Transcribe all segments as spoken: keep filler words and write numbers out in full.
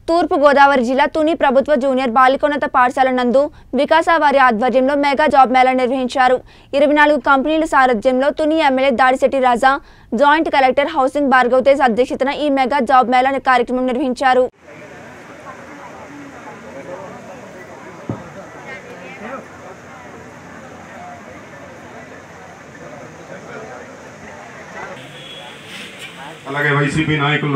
తూర్పు గోదావరి జిల్లా తుని ప్రభుత్వ జూనియర్ బాలికోన్నత పాఠశాల నందు వికాస వారి ఆధ్వర్యంలో మెగా జాబ్ మేళా నిర్వహించారు. ఇరవై నాలుగు కంపెనీల సారథ్యంలో Tuni MLA Dadisetti Raja, joint collector housing Bhargav Tej అధ్యక్షతన ఈ మెగా జాబ్ మేళా కార్యక్రమం నిర్వహించారు. అలాగే వైసీపీ నాయకులు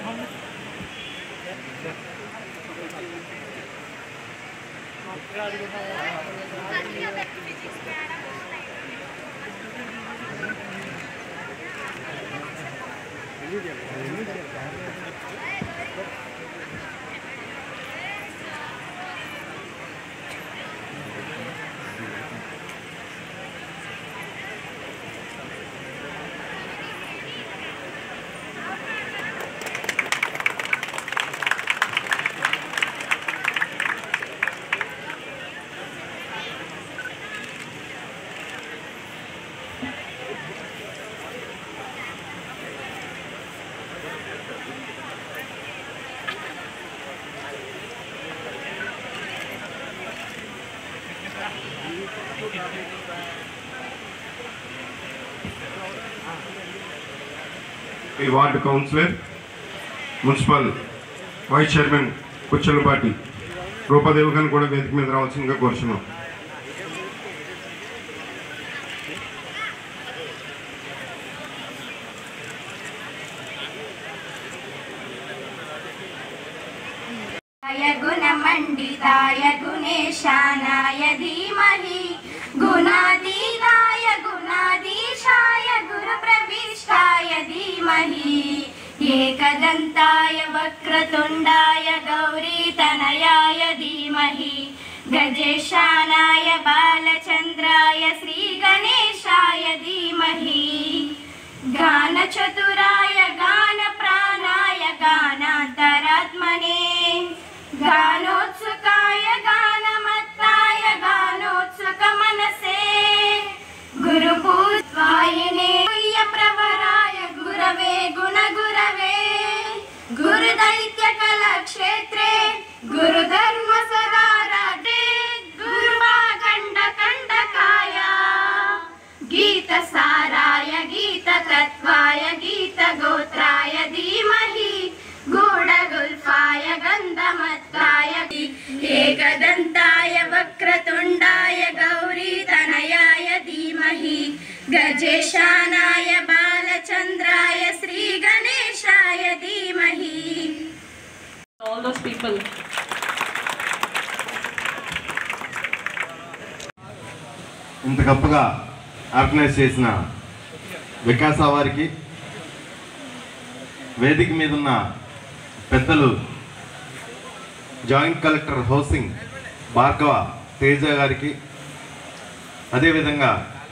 ఈ ward councillor, municipal vice chairman Kuchchalapati Rupadevi గారిని కూడా వేదిక మీద రావాల్సిందిగా కోరుచున్నాం. గుణమండితాయ గుణేశానాయ ధీమహి గుణాతీతాయ గుణాధీశాయ గురు ప్రవిష్టాయ ధీమహి ఏకదంతాయ వక్రతుండాయ గౌరీతనయాయ ధీమహి గజేశానాయ బాలచంద్రాయ శ్రీ గణేశాయ ధీమహి గానచతురాయ గాన ప్రాణాయ గానాంతరాత్మనే గానోత్సుకాయ గానమత్తాయ గానోత్సుక మనసే గురు పూజ్వాయనే ప్రవరాయ గురవే గుణ గురవే గురు దైత్య కళాక్షేత్రే గురు ధర్మ సదారాధే గురువాఖండ కండకాయ గీత సారాయ గీత తత్వాయ గీత గోత్రాయ ధీమహి గూఢగుల్ఫాయ గంధమత్తాయ ఏకదంతాయ వక్రతుండాయ గౌరీతనయాయ ధీమహి గజేశానాయ బాలచంద్రాయ శ్రీ గణేశాయ ధీమహి. All those people. ఇంత గొప్పగా ఆర్గనైజ్ చేసిన వికాస వారికి, వేదిక మీద ఉన్న పెద్దలు joint collector housing Bhargava Teja గారికి, అదేవిధంగా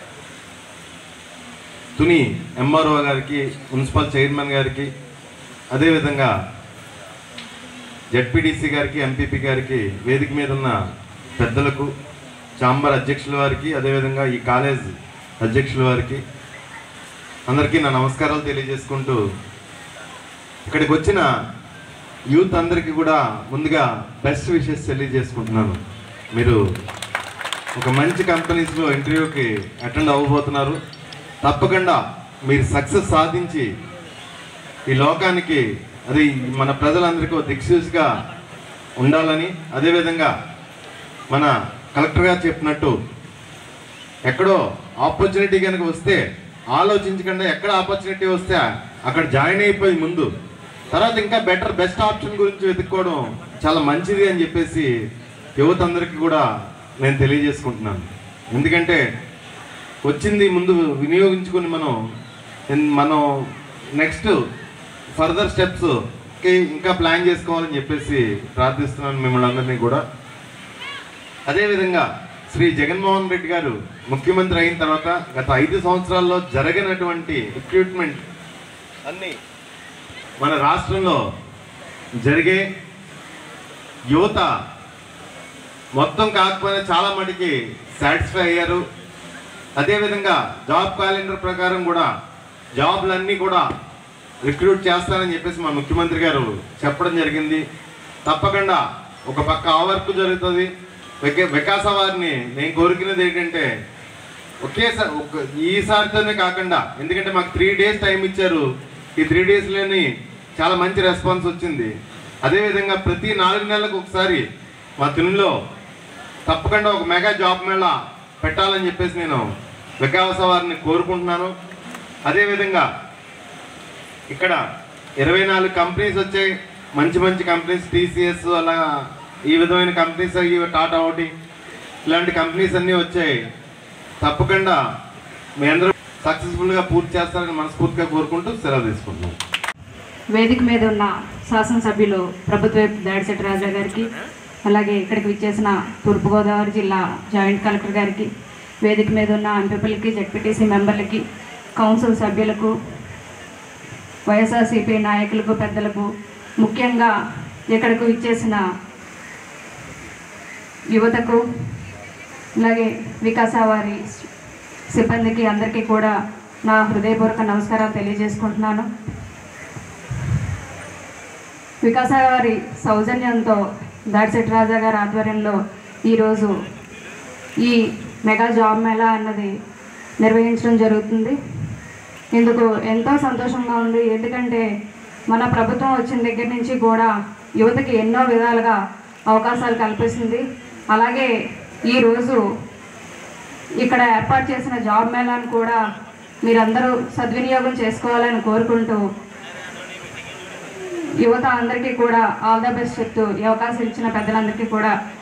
తుని ఎంఆర్ఓ గారికి, మున్సిపల్ చైర్మన్ గారికి, అదేవిధంగా జెడ్పీటీసీ గారికి, ఎంపీపీ గారికి, వేదిక మీద ఉన్న పెద్దలకు, ఛాంబర్ అధ్యక్షుల వారికి, అదేవిధంగా ఈ కాలేజ్ అధ్యక్షుల వారికి అందరికీ నా నమస్కారాలు తెలియజేసుకుంటూ, ఇక్కడికి వచ్చిన యూత్ అందరికీ కూడా ముందుగా బెస్ట్ విషెస్ తెలియజేసుకుంటున్నాను. మీరు ఒక మంచి కంపెనీస్లో ఇంటర్వ్యూకి అటెండ్ అవ్వబోతున్నారు. తప్పకుండా మీరు సక్సెస్ సాధించి ఈ లోకానికి, అది మన ప్రజలందరికీ దిక్సూచిగా ఉండాలని, అదేవిధంగా మన కలెక్టర్ గారు చెప్పినట్టు ఎక్కడో ఆపర్చునిటీ కనుక వస్తే ఆలోచించకుండా ఎక్కడ ఆపర్చునిటీ వస్తే అక్కడ జాయిన్ అయిపోయి ముందు తర్వాత ఇంకా బెటర్ బెస్ట్ ఆప్షన్ గురించి వెతుక్కోవడం చాలా మంచిది అని చెప్పేసి యువత అందరికీ కూడా నేను తెలియజేసుకుంటున్నాను. ఎందుకంటే వచ్చింది ముందు వినియోగించుకొని మనం మనం నెక్స్ట్ ఫర్దర్ స్టెప్స్కి ఇంకా ప్లాన్ చేసుకోవాలని చెప్పేసి ప్రార్థిస్తున్నాను మిమ్మల్ని అందరినీ కూడా. అదేవిధంగా శ్రీ జగన్మోహన్ రెడ్డి గారు ముఖ్యమంత్రి అయిన తర్వాత గత ఐదు సంవత్సరాల్లో జరగనటువంటి రిక్రూట్మెంట్ అన్నీ మన రాష్ట్రంలో జరిగే, యువత మొత్తం కాకపోయినా చాలా మటుకి సాటిస్ఫై అయ్యారు. అదేవిధంగా జాబ్ క్యాలెండర్ ప్రకారం కూడా జాబ్లన్నీ కూడా రిక్రూట్ చేస్తారని చెప్పేసి మా ముఖ్యమంత్రి గారు చెప్పడం జరిగింది. తప్పకుండా ఒక పక్క ఆ వర్క్ జరుగుతుంది. వికా వికాస వారిని నేను కోరుకునేది ఏంటంటే ఒకేసారి ఒక ఈసారితోనే కాకుండా, ఎందుకంటే మాకు త్రీ డేస్ టైం ఇచ్చారు, ఈ త్రీ డేస్లోని చాలా మంచి రెస్పాన్స్ వచ్చింది. అదేవిధంగా ప్రతి నాలుగు నెలలకు ఒకసారి మా తునిలో తప్పకుండా ఒక మెగా జాబ్ మేళా పెట్టాలని చెప్పేసి నేను వికాస వారిని కోరుకుంటున్నాను. అదేవిధంగా ఇక్కడ ఇరవై నాలుగు కంపెనీస్ వచ్చాయి, మంచి మంచి కంపెనీస్, టీసీఎస్ అలా ఈ విధమైన కంపెనీస్, టాటా ఒకటి ఇలాంటి కంపెనీస్ అన్నీ వచ్చాయి. తప్పకుండా మీ అందరూ సక్సెస్ఫుల్గా పూర్తి చేస్తారని మనస్ఫూర్తిగా కోరుకుంటూ సెలవు తీసుకుంటున్నాను. వేదిక మీద ఉన్న శాసనసభ్యులు ప్రభుత్వ దాడిశెట్టి రాజా గారికి, అలాగే ఇక్కడికి విచ్చేసిన తూర్పుగోదావరి జిల్లా జాయింట్ కలెక్టర్ గారికి, వేదిక మీద ఉన్న ఎంపీపీలకి, జెడ్పీటీసీ మెంబర్లకి, కౌన్సిల్ సభ్యులకు, వైఎస్ఆర్సీపీ నాయకులకు, పెద్దలకు, ముఖ్యంగా ఇక్కడికి విచ్చేసిన యువతకు, అలాగే వికాస వారి సిబ్బందికి అందరికీ కూడా నా హృదయపూర్వక నమస్కారాలు తెలియజేసుకుంటున్నాను. వికాస వారి సౌజన్యంతో దాడిశెట్టి రాజా గారి ఆధ్వర్యంలో ఈరోజు ఈ మెగా జాబ్ మేళా అన్నది నిర్వహించడం జరుగుతుంది. ఇందుకు ఎంతో సంతోషంగా ఉంది. ఎందుకంటే మన ప్రభుత్వం వచ్చిన దగ్గర నుంచి కూడా యువతకి ఎన్నో విధాలుగా అవకాశాలు కల్పిస్తుంది. అలాగే ఈరోజు ఇక్కడ ఏర్పాటు చేసిన జాబ్ మేళాను కూడా మీరందరూ సద్వినియోగం చేసుకోవాలని కోరుకుంటూ యువత అందరికీ కూడా ఆల్ ద బెస్ట్ చెప్తూ ఈ అవకాశం ఇచ్చిన పెద్దలందరికీ కూడా